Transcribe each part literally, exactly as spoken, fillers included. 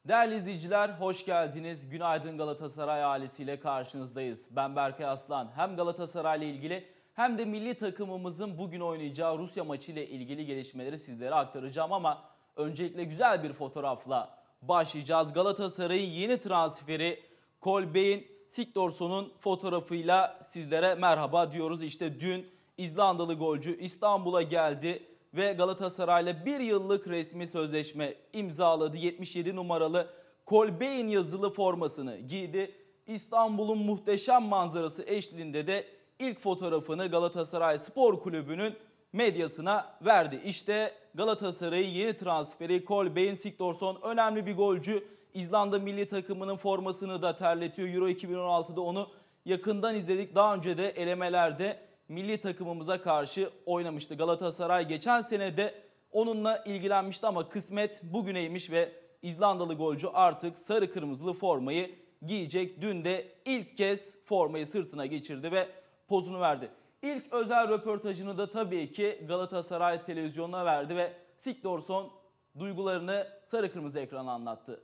Değerli izleyiciler, hoş geldiniz. Günaydın Galatasaray ailesiyle karşınızdayız. Ben Berkay Aslan. Hem Galatasaray ile ilgili hem de milli takımımızın bugün oynayacağı Rusya maçı ile ilgili gelişmeleri sizlere aktaracağım. Ama öncelikle güzel bir fotoğrafla başlayacağız. Galatasaray'ın yeni transferi Kolbeinn Sigthorsson'un fotoğrafıyla sizlere merhaba diyoruz. İşte dün İzlandalı golcü İstanbul'a geldi ve Galatasaray'la bir yıllık resmi sözleşme imzaladı. yetmiş yedi numaralı Kolbeinn yazılı formasını giydi. İstanbul'un muhteşem manzarası eşliğinde de ilk fotoğrafını Galatasaray Spor Kulübü'nün medyasına verdi. İşte Galatasaray'ın yeni transferi Kolbeinn Sigthorsson, önemli bir golcü. İzlanda milli takımının formasını da terletiyor. Euro iki bin on altıda onu yakından izledik. Daha önce de elemelerde milli takımımıza karşı oynamıştı. Galatasaray geçen sene de onunla ilgilenmişti ama kısmet bugüneymiş ve İzlandalı golcü artık sarı kırmızılı formayı giyecek. Dün de ilk kez formayı sırtına geçirdi ve pozunu verdi. İlk özel röportajını da tabii ki Galatasaray televizyonuna verdi ve Sigthorsson duygularını sarı kırmızı ekrana anlattı.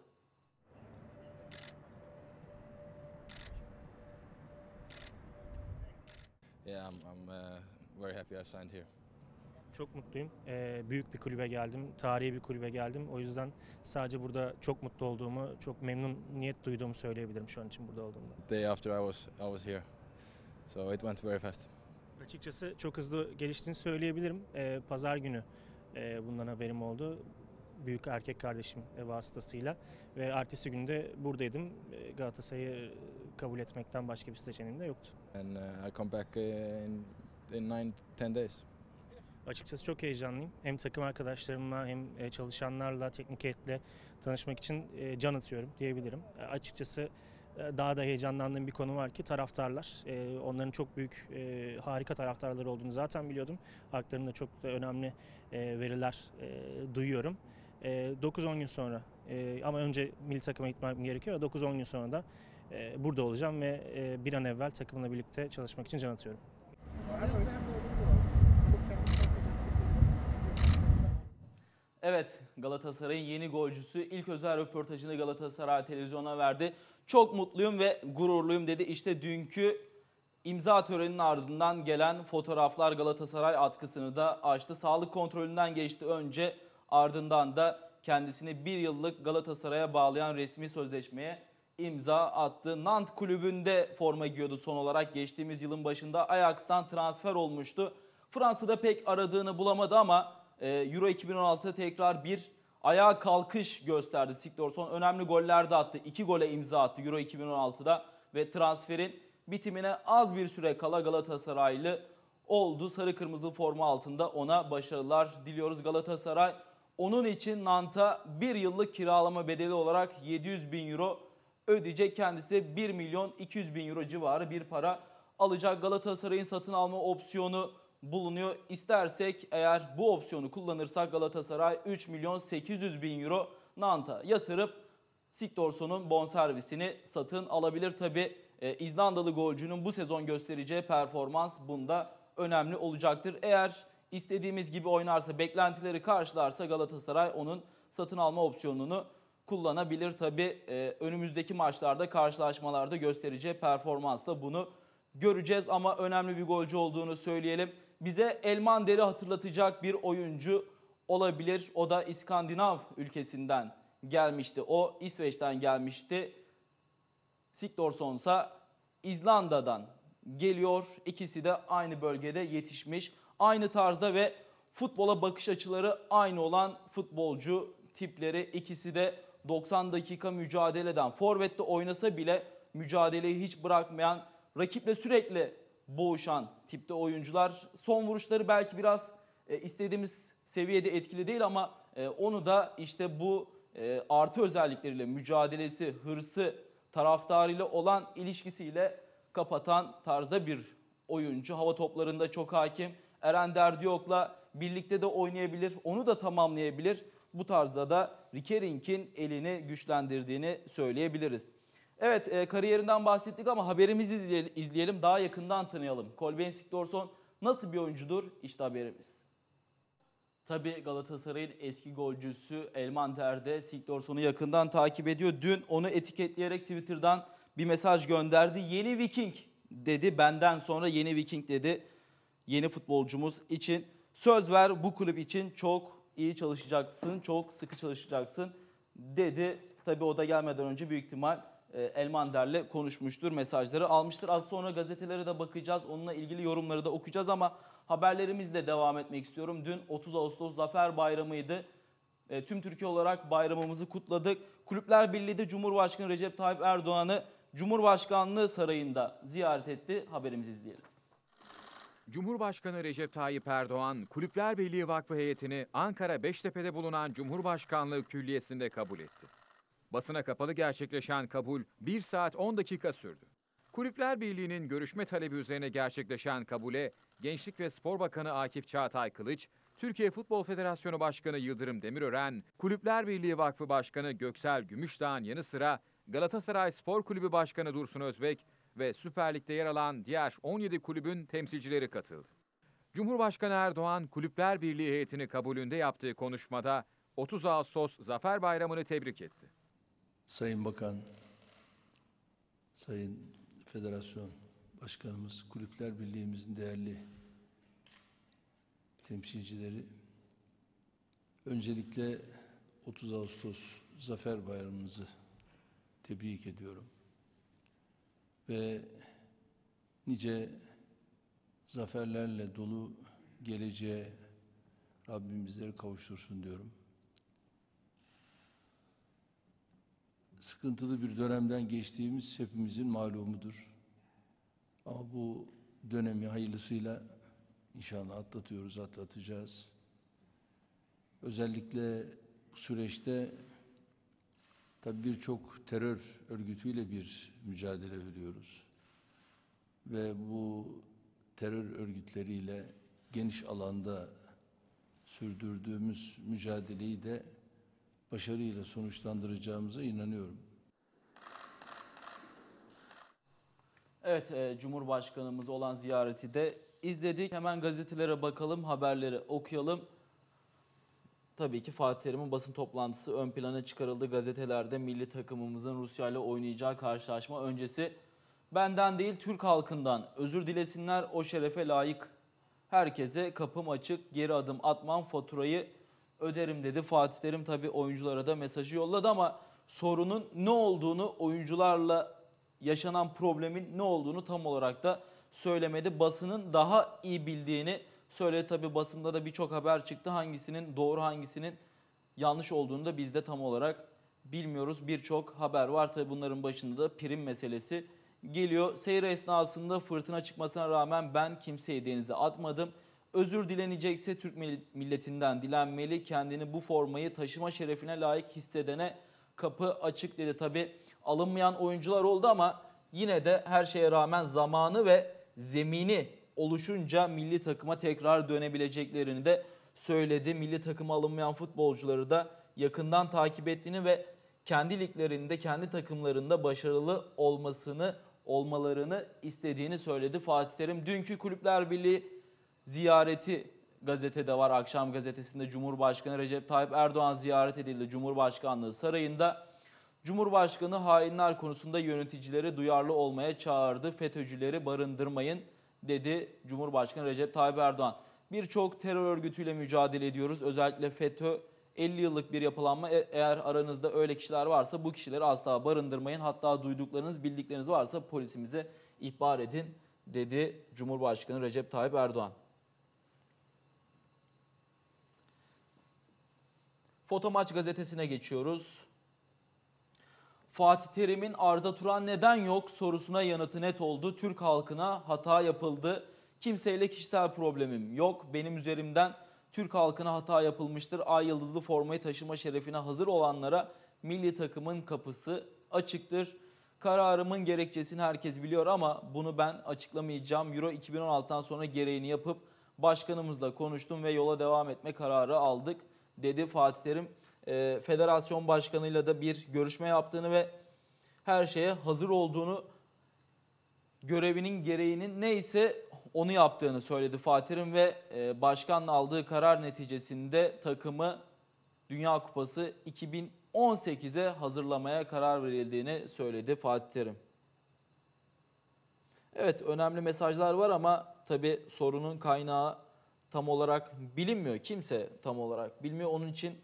Yeah, I'm, I'm uh, very happy I signed here. Çok mutluyum. Ee, büyük bir kulübe geldim, tarihi bir kulübe geldim. O yüzden sadece burada çok mutlu olduğumu, çok memnuniyet duyduğumu söyleyebilirim şu an için burada olduğumda. The day after I was I was here, so it went very fast. Açıkçası çok hızlı geliştiğini söyleyebilirim. Ee, Pazar günü e, bundan haberim oldu. Büyük erkek kardeşim e, vasıtasıyla ve ertesi günde buradaydım. E, Galatasaray'ı kabul etmekten başka bir seçeneğim de yoktu. And uh, I come back uh, in in nine ten days. Açıkçası çok heyecanlıyım. Hem takım arkadaşlarımla hem e, çalışanlarla, teknik heyetle tanışmak için e, can atıyorum diyebilirim. E, Açıkçası e, daha da heyecanlandığım bir konu var ki taraftarlar. E, Onların çok büyük, e, harika taraftarları olduğunu zaten biliyordum. Haklarında çok da önemli e, veriler e, duyuyorum. dokuz on gün sonra e, ama önce milli takıma gitmem gerekiyor. dokuz on gün sonra da e, burada olacağım ve e, bir an evvel takımla birlikte çalışmak için can atıyorum. Evet, Galatasaray'ın yeni golcüsü ilk özel röportajını Galatasaray televizyona verdi. Çok mutluyum ve gururluyum dedi. İşte dünkü imza töreninin ardından gelen fotoğraflar Galatasaray atkısını da açtı. Sağlık kontrolünden geçti önce, ardından da kendisini bir yıllık Galatasaray'a bağlayan resmi sözleşmeye imza attı. Nantes kulübünde forma giyiyordu son olarak. Geçtiğimiz yılın başında Ajax'tan transfer olmuştu. Fransa'da pek aradığını bulamadı ama Euro iki bin on altıda tekrar bir ayağa kalkış gösterdi Sigthorsson. Önemli goller de attı. İki gole imza attı Euro iki bin on altıda ve transferin bitimine az bir süre kala Galatasaraylı oldu. Sarı kırmızı forma altında ona başarılar diliyoruz. Galatasaray onun için Nantes'a bir yıllık kiralama bedeli olarak yedi yüz bin euro ödeyecek. Kendisi bir milyon iki yüz bin euro civarı bir para alacak. Galatasaray'ın satın alma opsiyonu bulunuyor. İstersek eğer bu opsiyonu kullanırsak Galatasaray üç milyon sekiz yüz bin euro Nantes'a yatırıp Sigthorsson'un bonservisini satın alabilir. Tabi e, İzlandalı golcünün bu sezon göstereceği performans bunda önemli olacaktır. Eğer istediğimiz gibi oynarsa, beklentileri karşılarsa Galatasaray onun satın alma opsiyonunu kullanabilir. Tabi e, önümüzdeki maçlarda, karşılaşmalarda göstereceği performansla bunu göreceğiz ama önemli bir golcü olduğunu söyleyelim. Bize Elmander'i hatırlatacak bir oyuncu olabilir. O da İskandinav ülkesinden gelmişti. O İsveç'ten gelmişti. Sigthorsson ise İzlanda'dan geliyor. İkisi de aynı bölgede yetişmiş. Aynı tarzda ve futbola bakış açıları aynı olan futbolcu tipleri. İkisi de doksan dakika mücadeleden, forvette oynasa bile mücadeleyi hiç bırakmayan, rakiple sürekli boğuşan tipte oyuncular. Son vuruşları belki biraz e, istediğimiz seviyede etkili değil ama e, onu da işte bu e, artı özellikleriyle, mücadelesi, hırsı, taraftarıyla olan ilişkisiyle kapatan tarzda bir oyuncu. Hava toplarında çok hakim. Eren Derdiyok'la birlikte de oynayabilir, onu da tamamlayabilir. Bu tarzda da Rikerink'in elini güçlendirdiğini söyleyebiliriz. Evet, e, kariyerinden bahsettik ama haberimizi izleyelim, daha yakından tanıyalım. Kolbeinn Sigthorsson nasıl bir oyuncudur? İşte haberimiz. Tabii Galatasaray'ın eski golcüsü Elmander de Sigurdsson'u yakından takip ediyor. Dün onu etiketleyerek Twitter'dan bir mesaj gönderdi. Yeni Viking dedi, benden sonra yeni Viking dedi. Yeni futbolcumuz için söz ver, bu kulüp için çok iyi çalışacaksın, çok sıkı çalışacaksın dedi. Tabii o da gelmeden önce büyük ihtimal Elmander'le konuşmuştur, mesajları almıştır. Az sonra gazetelere de bakacağız, onunla ilgili yorumları da okuyacağız ama haberlerimizle devam etmek istiyorum. Dün otuz Ağustos Zafer Bayramı'ydı. E, tüm Türkiye olarak bayramımızı kutladık. Kulüpler Birliği de Cumhurbaşkanı Recep Tayyip Erdoğan'ı Cumhurbaşkanlığı Sarayı'nda ziyaret etti. Haberimizi izleyelim. Cumhurbaşkanı Recep Tayyip Erdoğan, Kulüpler Birliği Vakfı heyetini Ankara Beştepe'de bulunan Cumhurbaşkanlığı Külliyesi'nde kabul etti. Basına kapalı gerçekleşen kabul bir saat on dakika sürdü. Kulüpler Birliği'nin görüşme talebi üzerine gerçekleşen kabule Gençlik ve Spor Bakanı Akif Çağatay Kılıç, Türkiye Futbol Federasyonu Başkanı Yıldırım Demirören, Kulüpler Birliği Vakfı Başkanı Göksel Gümüşdağ'ın yanı sıra Galatasaray Spor Kulübü Başkanı Dursun Özbek ve Süper Lig'de yer alan diğer on yedi kulübün temsilcileri katıldı. Cumhurbaşkanı Erdoğan, Kulüpler Birliği heyetini kabulünde yaptığı konuşmada otuz Ağustos Zafer Bayramı'nı tebrik etti. Sayın Bakan, Sayın Federasyon Başkanımız, Kulüpler Birliği'mizin değerli temsilcileri, öncelikle otuz Ağustos Zafer Bayramımızı tebrik ediyorum. Ve nice zaferlerle dolu geleceğe Rabbim bizleri kavuştursun diyorum. Sıkıntılı bir dönemden geçtiğimiz hepimizin malumudur. Ama bu dönemi hayırlısıyla inşallah atlatıyoruz, atlatacağız. Özellikle bu süreçte tabii birçok terör örgütüyle bir mücadele veriyoruz. Ve bu terör örgütleriyle geniş alanda sürdürdüğümüz mücadeleyi de başarıyla sonuçlandıracağımıza inanıyorum. Evet, e, Cumhurbaşkanımız olan ziyareti de izledik. Hemen gazetelere bakalım, haberleri okuyalım. Tabii ki Fatih Terim'in basın toplantısı ön plana çıkarıldı. Gazetelerde milli takımımızın Rusya ile oynayacağı karşılaşma öncesi benden değil Türk halkından özür dilesinler, o şerefe layık. Herkese kapım açık, geri adım atmam, faturayı öderim dedi. Fatih Terim tabii oyunculara da mesajı yolladı ama sorunun ne olduğunu, oyuncularla yaşanan problemin ne olduğunu tam olarak da söylemedi. Basının daha iyi bildiğini söyledi. Tabii basında da birçok haber çıktı. Hangisinin doğru, hangisinin yanlış olduğunu da biz de tam olarak bilmiyoruz. Birçok haber var. Tabii bunların başında da prim meselesi geliyor. Seyir esnasında fırtına çıkmasına rağmen ben kimseyi denize atmadım. Özür dilenecekse Türk milletinden dilenmeli. Kendini bu formayı taşıma şerefine layık hissedene kapı açık dedi. Tabii alınmayan oyuncular oldu ama yine de her şeye rağmen zamanı ve zemini oluşunca milli takıma tekrar dönebileceklerini de söyledi. Milli takıma alınmayan futbolcuları da yakından takip ettiğini ve kendi liglerinde, kendi takımlarında başarılı olmasını, olmalarını istediğini söyledi Fatih Terim. Dünkü Kulüpler Birliği ziyareti gazetede var. Akşam gazetesinde Cumhurbaşkanı Recep Tayyip Erdoğan ziyaret edildi Cumhurbaşkanlığı Sarayı'nda. Cumhurbaşkanı hainler konusunda yöneticileri duyarlı olmaya çağırdı. FETÖ'cüleri barındırmayın dedi Cumhurbaşkanı Recep Tayyip Erdoğan. Birçok terör örgütüyle mücadele ediyoruz. Özellikle FETÖ elli yıllık bir yapılanma. Eğer aranızda öyle kişiler varsa bu kişileri asla barındırmayın. Hatta duyduklarınız, bildikleriniz varsa polisimize ihbar edin dedi Cumhurbaşkanı Recep Tayyip Erdoğan. Fotomaç gazetesine geçiyoruz. Fatih Terim'in Arda Turan neden yok sorusuna yanıtı net oldu. Türk halkına hata yapıldı. Kimseyle kişisel problemim yok. Benim üzerimden Türk halkına hata yapılmıştır. Ay yıldızlı formayı taşıma şerefine hazır olanlara milli takımın kapısı açıktır. Kararımın gerekçesini herkes biliyor ama bunu ben açıklamayacağım. Euro iki bin on altıdan sonra gereğini yapıp başkanımızla konuştum ve yola devam etme kararı aldık dedi Fatih Terim. E, federasyon başkanıyla da bir görüşme yaptığını ve her şeye hazır olduğunu, görevinin gereğinin neyse onu yaptığını söyledi Fatih Terim ve e, başkanla aldığı karar neticesinde takımı Dünya Kupası iki bin on sekize hazırlamaya karar verildiğini söyledi Fatih Terim. Evet, önemli mesajlar var ama tabii sorunun kaynağı tam olarak bilinmiyor. Kimse tam olarak bilmiyor. Onun için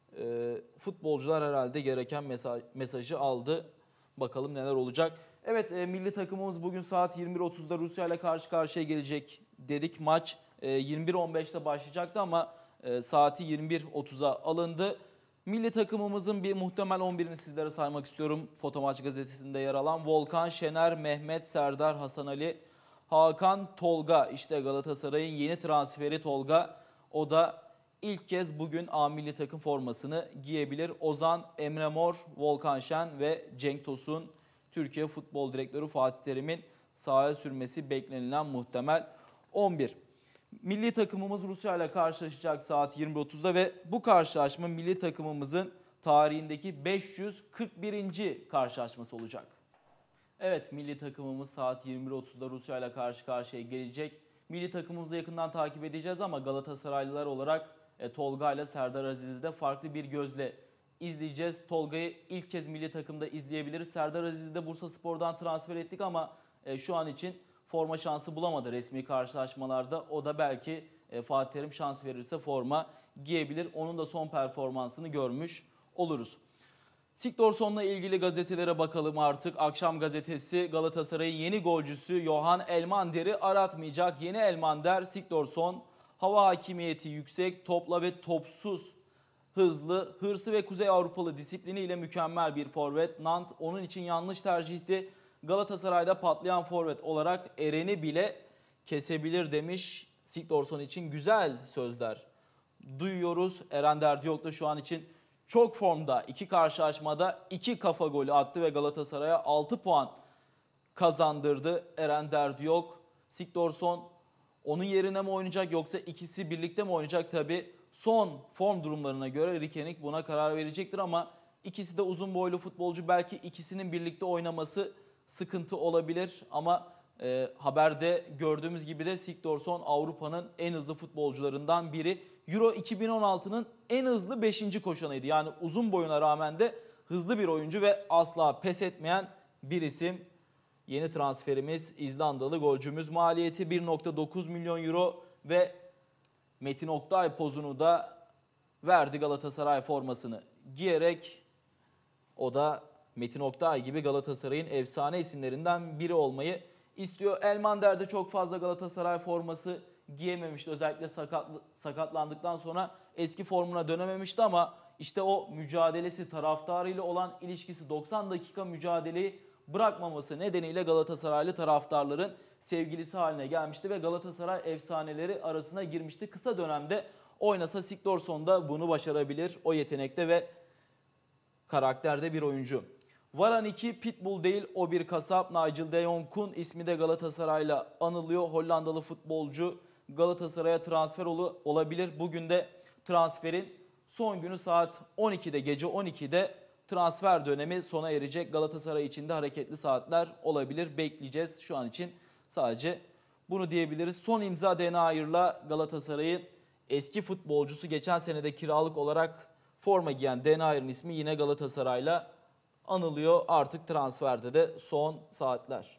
e, futbolcular herhalde gereken mesaj, mesajı aldı. Bakalım neler olacak. Evet, e, milli takımımız bugün saat yirmi bir otuzda Rusya ile karşı karşıya gelecek dedik. Maç e, yirmi bir on beşte başlayacaktı ama e, saati yirmi bir otuza alındı. Milli takımımızın bir muhtemel on birini sizlere saymak istiyorum. Fotomaç gazetesinde yer alan Volkan, Şener, Mehmet, Serdar, Hasan Ali, Hakan, Tolga. İşte Galatasaray'ın yeni transferi Tolga. O da ilk kez bugün A milli takım formasını giyebilir. Ozan, Emre Mor, Volkan Şen ve Cenk Tosun. Türkiye Futbol Direktörü Fatih Terim'in sahaya sürmesi beklenilen muhtemel on bir. Milli takımımız Rusya ile karşılaşacak saat yirmi bir otuzda ve bu karşılaşma milli takımımızın tarihindeki beş yüz kırk birinci karşılaşması olacak. Evet, milli takımımız saat yirmi bir otuzda Rusya ile karşı karşıya gelecek. Milli takımımızı yakından takip edeceğiz ama Galatasaraylılar olarak e, Tolga ile Serdar Aziz'i de farklı bir gözle izleyeceğiz. Tolga'yı ilk kez milli takımda izleyebiliriz. Serdar Aziz'i de Bursaspor'dan transfer ettik ama e, şu an için forma şansı bulamadı resmi karşılaşmalarda. O da belki e, Fatih Terim şans verirse forma giyebilir. Onun da son performansını görmüş oluruz. Sigurdsson'la ilgili gazetelere bakalım artık. Akşam gazetesi Galatasaray'ın yeni golcüsü Johan Elmander'i aratmayacak. Yeni Elmander Sigurdsson hava hakimiyeti yüksek, topla ve topsuz, hızlı, hırsı ve Kuzey Avrupalı disipliniyle mükemmel bir forvet. Nantes onun için yanlış tercihti. Galatasaray'da patlayan forvet olarak Eren'i bile kesebilir demiş. Sigurdsson için güzel sözler duyuyoruz. Eren Derdiyok da şu an için çok formda. İki karşılaşmada iki kafa golü attı ve Galatasaray'a altı puan kazandırdı Eren Derdiyok. Sigurdsson onun yerine mi oynayacak yoksa ikisi birlikte mi oynayacak? Tabii son form durumlarına göre Rikenik buna karar verecektir ama ikisi de uzun boylu futbolcu. Belki ikisinin birlikte oynaması sıkıntı olabilir ama e, haberde gördüğümüz gibi de Sigurdsson Avrupa'nın en hızlı futbolcularından biri. Euro iki bin on altının en hızlı beşinci koşanıydı. Yani uzun boyuna rağmen de hızlı bir oyuncu ve asla pes etmeyen bir isim. Yeni transferimiz İzlandalı golcümüz, maliyeti bir nokta dokuz milyon euro ve Metin Oktay pozunu da verdi Galatasaray formasını giyerek. O da Metin Oktay gibi Galatasaray'ın efsane isimlerinden biri olmayı istiyor. Elmander de çok fazla Galatasaray forması giyememişti. Özellikle sakatlı, sakatlandıktan sonra eski formuna dönememişti ama işte o mücadelesi, taraftarıyla olan ilişkisi, doksan dakika mücadeleyi bırakmaması nedeniyle Galatasaraylı taraftarların sevgilisi haline gelmişti ve Galatasaray efsaneleri arasına girmişti. Kısa dönemde oynasa Sigurdsson da bunu başarabilir. O yetenekte ve karakterde bir oyuncu. Varan iki pitbull değil, o bir kasap. Nigel de Jong'un ismi de Galatasaray'la anılıyor. Hollandalı futbolcu Galatasaray'a transfer ol- olabilir. Bugün de transferin son günü saat on ikide, gece on ikide transfer dönemi sona erecek. Galatasaray için de hareketli saatler olabilir. Bekleyeceğiz. Şu an için sadece bunu diyebiliriz. Son imza Denayr'la Galatasaray'ın eski futbolcusu, geçen senede kiralık olarak forma giyen Denayr'ın ismi yine Galatasaray'la anılıyor. Artık transferde de son saatler.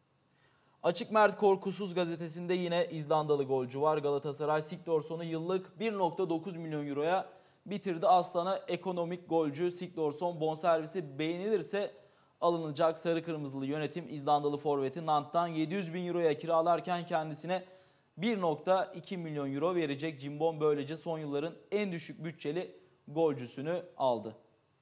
Açık Mert Korkusuz gazetesinde yine İzlandalı golcü var. Galatasaray Sigurdsson'u yıllık bir nokta dokuz milyon euroya bitirdi. Aslan'a ekonomik golcü Sigurdsson bonservisi beğenilirse alınacak. Sarı kırmızılı yönetim İzlandalı forveti Nantes'tan yedi yüz bin euroya kiralarken kendisine bir nokta iki milyon euro verecek. Cimbom böylece son yılların en düşük bütçeli golcüsünü aldı.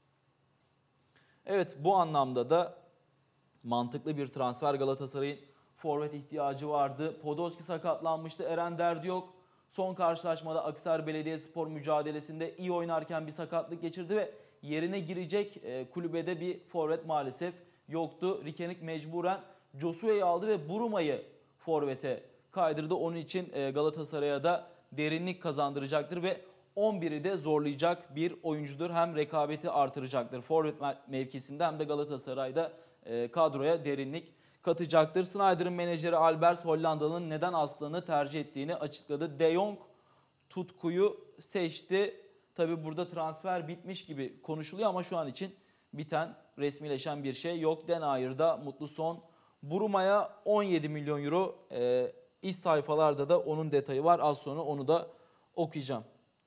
Evet, bu anlamda da mantıklı bir transfer. Galatasaray'ın forvet ihtiyacı vardı. Podolski sakatlanmıştı. Eren Derdiyok son karşılaşmada Akhisar Belediyespor mücadelesinde iyi oynarken bir sakatlık geçirdi ve yerine girecek e, kulübede bir forvet maalesef yoktu. Rikenik mecburen Josue'yi aldı ve Buruma'yı forvete kaydırdı. Onun için e, Galatasaray'a da derinlik kazandıracaktır ve on biri de zorlayacak bir oyuncudur. Hem rekabeti artıracaktır forvet mevkisinde hem de Galatasaray'da e, kadroya derinlik katacaktır. Sneijder'ın menajeri Albers Hollandalı'nın neden Aslan'ı tercih ettiğini açıkladı. De Jong tutkuyu seçti. Tabi burada transfer bitmiş gibi konuşuluyor ama şu an için biten, resmileşen bir şey yok. Denayer'da mutlu son. Buruma'ya on yedi milyon euro. Ee, iç sayfalarda da onun detayı var. Az sonra onu da okuyacağım.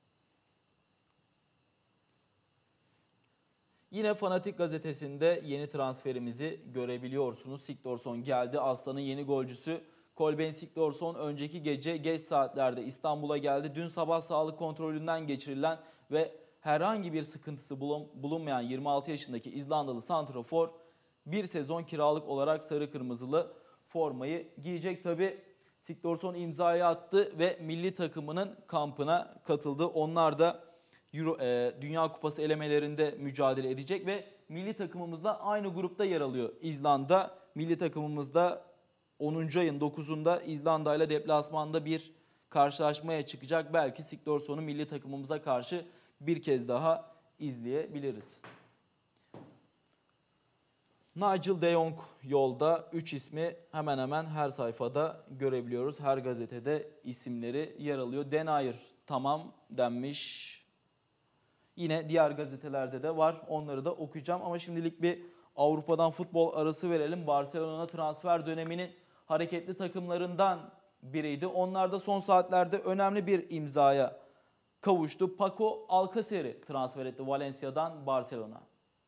Yine Fanatik gazetesinde yeni transferimizi görebiliyorsunuz. Sigthorsson geldi. Aslan'ın yeni golcüsü Kolbeinn Sigthorsson önceki gece geç saatlerde İstanbul'a geldi. Dün sabah sağlık kontrolünden geçirilen ve herhangi bir sıkıntısı bulunmayan yirmi altı yaşındaki İzlandalı santrafor bir sezon kiralık olarak sarı kırmızılı formayı giyecek. Tabi Sigthorsson imzayı attı ve milli takımının kampına katıldı. Onlar da Euro, e, Dünya Kupası elemelerinde mücadele edecek ve milli takımımızla aynı grupta yer alıyor İzlanda. Milli takımımızda onuncu ayın dokuzunda İzlanda ile deplasmanda bir karşılaşmaya çıkacak. Belki Sigthorsson'u milli takımımıza karşı bir kez daha izleyebiliriz. Nigel de Jong yolda. üç ismi hemen hemen her sayfada görebiliyoruz. Her gazetede isimleri yer alıyor. Denayer tamam denmiş. Yine diğer gazetelerde de var. Onları da okuyacağım ama şimdilik bir Avrupa'dan futbol arası verelim. Barcelona transfer döneminin hareketli takımlarından biriydi. Onlar da son saatlerde önemli bir imzaya kavuştu. Paco Alcacer'i transfer etti Valencia'dan Barcelona.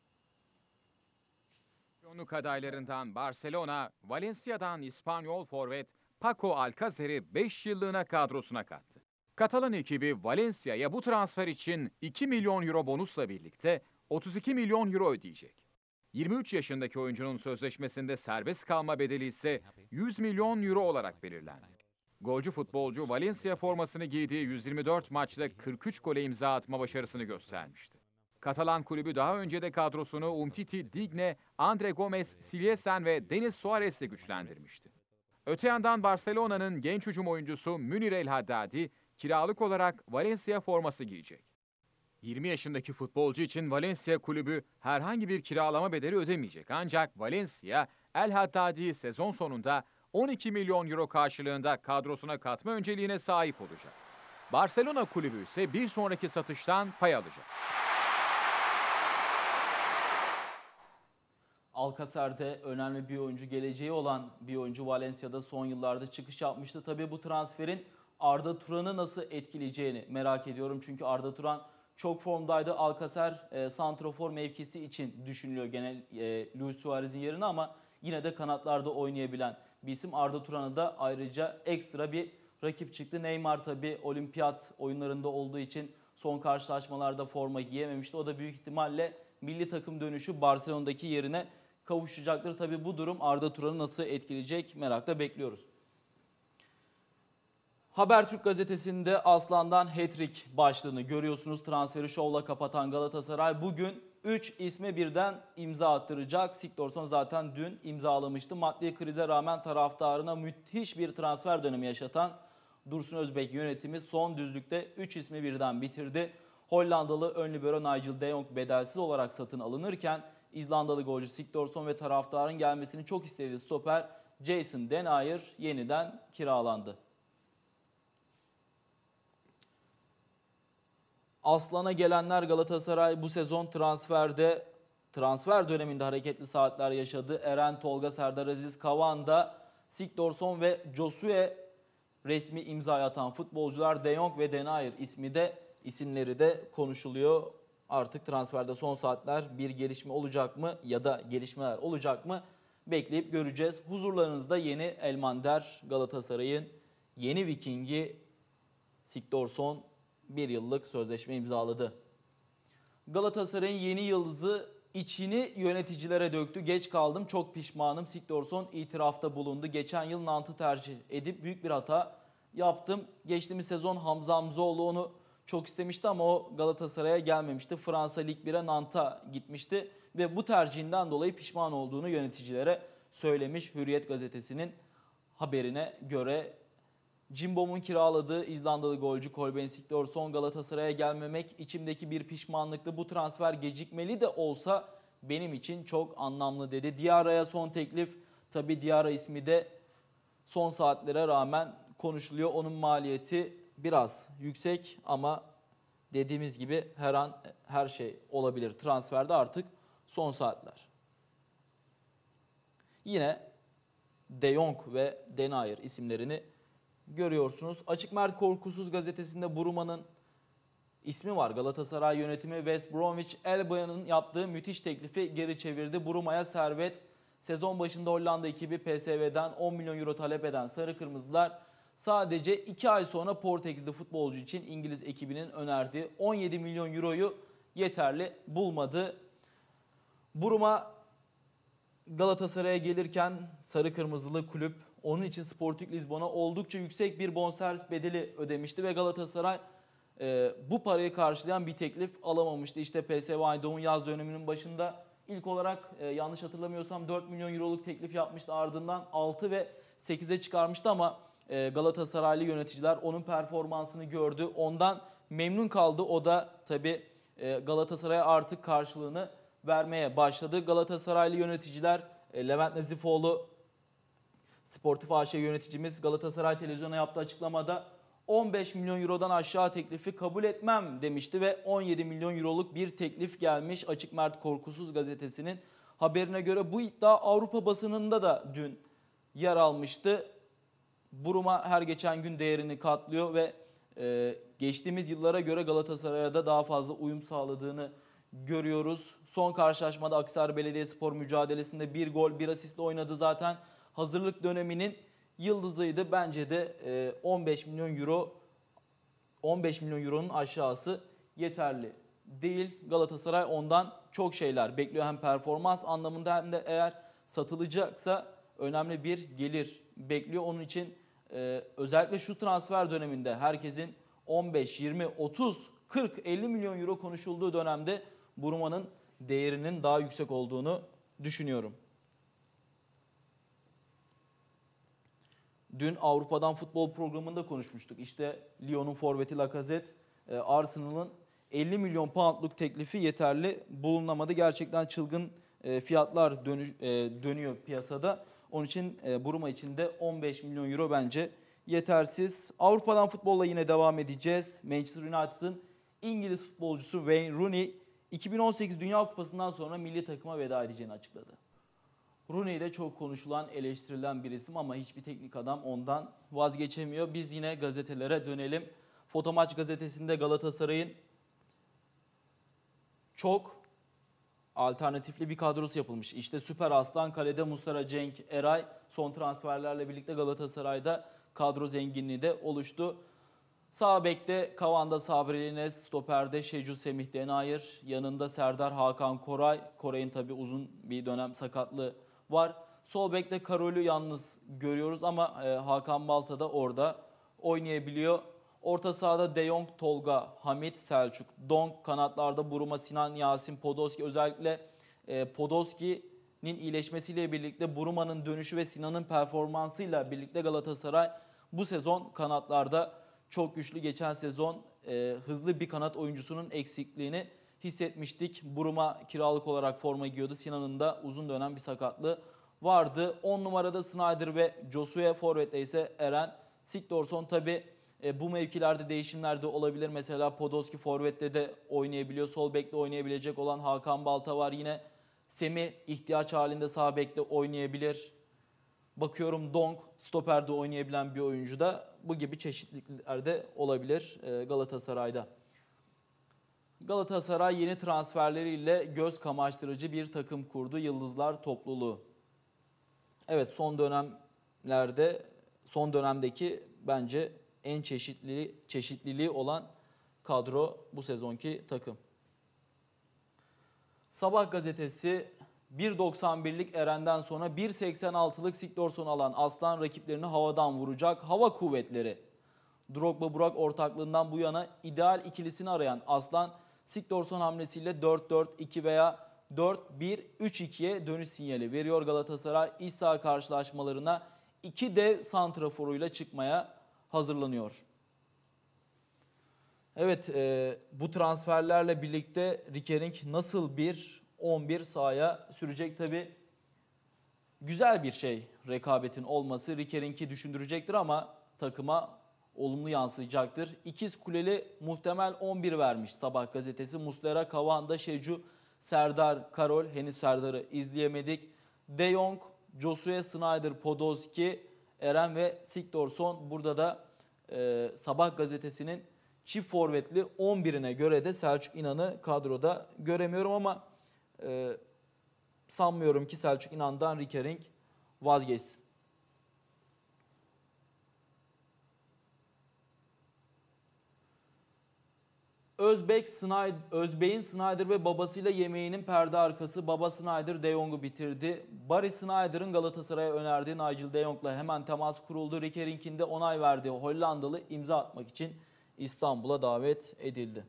Şampiyonluk adaylarından Barcelona, Valencia'dan İspanyol forvet Paco Alcacer'i beş yıllığına kadrosuna kattı. Katalan ekibi Valencia'ya bu transfer için iki milyon euro bonusla birlikte otuz iki milyon euro ödeyecek. yirmi üç yaşındaki oyuncunun sözleşmesinde serbest kalma bedeli ise yüz milyon euro olarak belirlendi. Golcü futbolcu Valencia formasını giydiği yüz yirmi dört maçta kırk üç gole imza atma başarısını göstermişti. Katalan kulübü daha önce de kadrosunu Umtiti, Digne, Andre Gomes, Siliesen ve Denis Suarez'le güçlendirmişti. Öte yandan Barcelona'nın genç hücum oyuncusu Münir El Haddadi kiralık olarak Valencia forması giyecek. yirmi yaşındaki futbolcu için Valencia kulübü herhangi bir kiralama bedeli ödemeyecek. Ancak Valencia El Haddadi'yi sezon sonunda on iki milyon euro karşılığında kadrosuna katma önceliğine sahip olacak. Barcelona kulübü ise bir sonraki satıştan pay alacak. Alcacer'de önemli bir oyuncu, geleceği olan bir oyuncu. Valencia'da son yıllarda çıkış yapmıştı. Tabii bu transferin Arda Turan'ı nasıl etkileyeceğini merak ediyorum. Çünkü Arda Turan çok formdaydı. Alcacer e, santrafor mevkisi için düşünülüyor genel e, Luis Suarez'in yerine ama yine de kanatlarda oynayabilen bir isim. Arda Turan'a da ayrıca ekstra bir rakip çıktı. Neymar tabii olimpiyat oyunlarında olduğu için son karşılaşmalarda forma giyememişti. O da büyük ihtimalle milli takım dönüşü Barcelona'daki yerine kavuşacaktır. Tabii bu durum Arda Turan'ı nasıl etkileyecek merakla bekliyoruz. Habertürk gazetesinde Aslan'dan hat-trick başlığını görüyorsunuz. Transferi şovla kapatan Galatasaray bugün üç isme birden imza attıracak. Sigthorsson zaten dün imzalamıştı. Maddi krize rağmen taraftarına müthiş bir transfer dönemi yaşatan Dursun Özbek yönetimi son düzlükte üç ismi birden bitirdi. Hollandalı ön libero Nigel de Jong bedelsiz olarak satın alınırken İzlandalı golcü Sigthorsson ve taraftarın gelmesini çok istediği stoper Jason Denayer yeniden kiralandı. Aslan'a gelenler Galatasaray bu sezon transferde transfer döneminde hareketli saatler yaşadı. Eren, Tolga, Serdar Aziz, Kavanda, Sigthorsson ve Josue resmi imza atan futbolcular De Jong ve Denayer ismi de isimleri de konuşuluyor. Artık transferde son saatler bir gelişme olacak mı ya da gelişmeler olacak mı bekleyip göreceğiz. Huzurlarınızda yeni Elmander, Galatasaray'ın yeni Vikingi Sigthorsson bir yıllık sözleşme imzaladı. Galatasaray'ın yeni yıldızı içini yöneticilere döktü. Geç kaldım, çok pişmanım. Sigthorsson itirafta bulundu. Geçen yıl Nant'ı tercih edip büyük bir hata yaptım. Geçtiğimiz sezon Hamza Hamzoğlu onu çok istemişti ama o Galatasaray'a gelmemişti. Fransa Lig bir'e Nant'a gitmişti ve bu tercihinden dolayı pişman olduğunu yöneticilere söylemiş. Hürriyet gazetesinin haberine göre Cimbom'un kiraladığı İzlandalı golcü Kolbeinn Sigthorsson Galatasaray'a gelmemek içimdeki bir pişmanlıktı. Bu transfer gecikmeli de olsa benim için çok anlamlı dedi. Diarra'ya son teklif Tabi Diarra ismi de son saatlere rağmen konuşuluyor. Onun maliyeti biraz yüksek ama dediğimiz gibi her an her şey olabilir. Transferde artık son saatler. Yine De Jong ve Denayer isimlerini görüyorsunuz. Açık Mert Korkusuz gazetesinde Buruma'nın ismi var. Galatasaray yönetimi West Bromwich Albion yaptığı müthiş teklifi geri çevirdi. Buruma'ya servet. Sezon başında Hollanda ekibi P S V'den on milyon euro talep eden Sarı Kırmızılar sadece iki ay sonra Portekizli futbolcu için İngiliz ekibinin önerdiği on yedi milyon euroyu yeterli bulmadı. Buruma Galatasaray'a gelirken Sarı Kırmızılı kulüp onun için Sporting Lisbon'a oldukça yüksek bir bonservis bedeli ödemişti ve Galatasaray e, bu parayı karşılayan bir teklif alamamıştı. İşte P S V Eindhoven yaz döneminin başında ilk olarak e, yanlış hatırlamıyorsam dört milyon euroluk teklif yapmıştı, ardından altı ve sekize çıkarmıştı ama e, Galatasaraylı yöneticiler onun performansını gördü. Ondan memnun kaldı. O da tabii e, Galatasaray'a artık karşılığını vermeye başladı. Galatasaraylı yöneticiler e, Levent Nazifoğlu Sportif A Ş yöneticimiz Galatasaray televizyona yaptığı açıklamada on beş milyon eurodan aşağı teklifi kabul etmem demişti ve on yedi milyon euroluk bir teklif gelmiş. Açık Mert Korkusuz gazetesinin haberine göre bu iddia Avrupa basınında da dün yer almıştı. Buruma her geçen gün değerini katlıyor ve e, geçtiğimiz yıllara göre Galatasaray'a da daha fazla uyum sağladığını görüyoruz. Son karşılaşmada Akhisar Belediyespor mücadelesinde bir gol bir asistle oynadı zaten. Hazırlık döneminin yıldızıydı. Bence de on beş milyon euro on beş milyon euronun aşağısı yeterli değil. Galatasaray ondan çok şeyler bekliyor. Hem performans anlamında hem de eğer satılacaksa önemli bir gelir bekliyor. Onun için özellikle şu transfer döneminde herkesin on beş, yirmi, otuz, kırk, elli milyon euro konuşulduğu dönemde Buruma'nın değerinin daha yüksek olduğunu düşünüyorum. Dün Avrupa'dan futbol programında konuşmuştuk. İşte Lyon'un forveti Lacazette, Arsenal'ın elli milyon poundluk teklifi yeterli bulunamadı. Gerçekten çılgın fiyatlar dönüyor piyasada. Onun için Buruma için de on beş milyon euro bence yetersiz. Avrupa'dan futbolla yine devam edeceğiz. Manchester United'ın İngiliz futbolcusu Wayne Rooney iki bin on sekiz Dünya Kupası'ndan sonra milli takıma veda edeceğini açıkladı. Rooney de çok konuşulan, eleştirilen bir isim ama hiçbir teknik adam ondan vazgeçemiyor. Biz yine gazetelere dönelim. Fotomaç gazetesinde Galatasaray'ın çok alternatifli bir kadrosu yapılmış. İşte Süper Aslan, kalede Muslera, Cenk, Eray, son transferlerle birlikte Galatasaray'da kadro zenginliği de oluştu. Sağ bekte Kavanda Sabri Elinez, stoperde Şecu Semih Denayer, yanında Serdar Hakan Koray. Koray'ın tabii uzun bir dönem sakatlığı var. Sol bekte Karol'ü yalnız görüyoruz ama e, Hakan Balta da orada oynayabiliyor. Orta sahada De Jong, Tolga, Hamit, Selçuk, Dong, kanatlarda Buruma, Sinan, Yasin, Podolski. Özellikle e, Podolski'nin iyileşmesiyle birlikte Buruma'nın dönüşü ve Sinan'ın performansıyla birlikte Galatasaray bu sezon kanatlarda çok güçlü. Geçen sezon e, hızlı bir kanat oyuncusunun eksikliğini hissetmiştik. Buruma kiralık olarak forma giyiyordu. Sinan'ın da uzun dönem bir sakatlığı vardı. on numarada Snyder ve Josue, forvette ise Eren Sigthorsson. Tabi e, bu mevkilerde değişimler de olabilir. Mesela Podolski forvette de oynayabiliyor. Sol bekte oynayabilecek olan Hakan Balta var. Yine Semih ihtiyaç halinde sağ bekte oynayabilir. Bakıyorum Dong stoperde oynayabilen bir oyuncu da, bu gibi çeşitlilikler de olabilir Galatasaray'da. Galatasaray yeni transferleriyle göz kamaştırıcı bir takım kurdu. Yıldızlar topluluğu. Evet, son dönemlerde, son dönemdeki bence en çeşitli çeşitliliği olan kadro bu sezonki takım. Sabah gazetesi bir doksan birlik Eren'den sonra bir seksen altılık Sigthorsson alan Aslan rakiplerini havadan vuracak. Hava kuvvetleri. Drogba Burak ortaklığından bu yana ideal ikilisini arayan Aslan, Sigthorsson hamlesiyle dört dört iki veya dört bir üç ikiye dönüş sinyali veriyor. Galatasaray iç saha karşılaşmalarına iki dev santraforuyla çıkmaya hazırlanıyor. Evet, e, bu transferlerle birlikte Rickering nasıl bir on bir sahaya sürecek? Tabi güzel bir şey rekabetin olması. Riker'ink'i düşündürecektir ama takıma olumlu yansıyacaktır. İkiz Kuleli muhtemel on bir vermiş Sabah gazetesi. Muslera, Kavanda, Şecu, Serdar, Karol. Henüz Serdar'ı izleyemedik. De Jong, Josue, Sneijder, Podolski, Eren ve Sigthorsson. Burada da e, Sabah gazetesinin çift forvetli on birine göre de Selçuk İnan'ı kadroda göremiyorum ama e, sanmıyorum ki Selçuk İnan'dan Rickering vazgeçsin. Özbek, Sneijder, Özbek'in Sneijder ve babasıyla yemeğinin perde arkası. Baba Sneijder De Jong'u bitirdi. Barry Sneijder'ın Galatasaray'a önerdiği Nigel De Jong'la hemen temas kuruldu. Rickering'in de onay verdiği Hollandalı imza atmak için İstanbul'a davet edildi.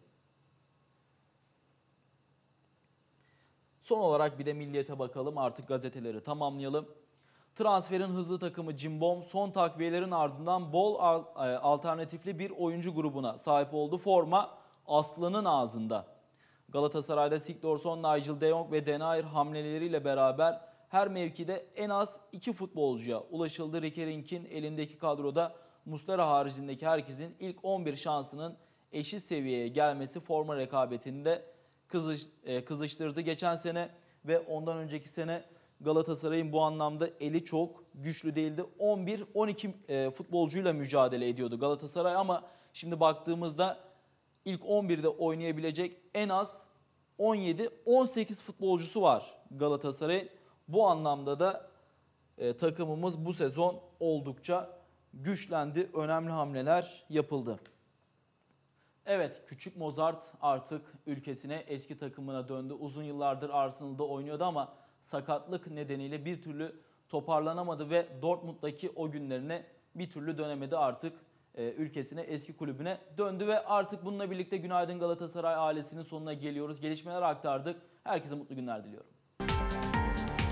Son olarak bir de Milliyet'e bakalım, artık gazeteleri tamamlayalım. Transferin hızlı takımı Cimbom son takviyelerin ardından bol alternatifli bir oyuncu grubuna sahip oldu. Forma Aslı'nın ağzında. Galatasaray'da Sigthorsson, Nigel De Jong ve Denayer hamleleriyle beraber her mevkide en az iki futbolcuya ulaşıldı. Rickering'in elindeki kadroda Muslera haricindeki herkesin ilk on bir şansının eşit seviyeye gelmesi forma rekabetinde kızış, e, kızıştırdı. Geçen sene ve ondan önceki sene Galatasaray'ın bu anlamda eli çok güçlü değildi. on bir on iki e, futbolcuyla mücadele ediyordu Galatasaray ama şimdi baktığımızda ilk on birde oynayabilecek en az on yedi on sekiz futbolcusu var Galatasaray'ın. Bu anlamda da e, takımımız bu sezon oldukça güçlendi. Önemli hamleler yapıldı. Evet, küçük Mozart artık ülkesine, eski takımına döndü. Uzun yıllardır Arsenal'da oynuyordu ama sakatlık nedeniyle bir türlü toparlanamadı ve Dortmund'daki o günlerine bir türlü dönemedi. Artık e, ülkesine, eski kulübüne döndü ve artık bununla birlikte Günaydın Galatasaray ailesinin sonuna geliyoruz. Gelişmeler aktardık. Herkese mutlu günler diliyorum.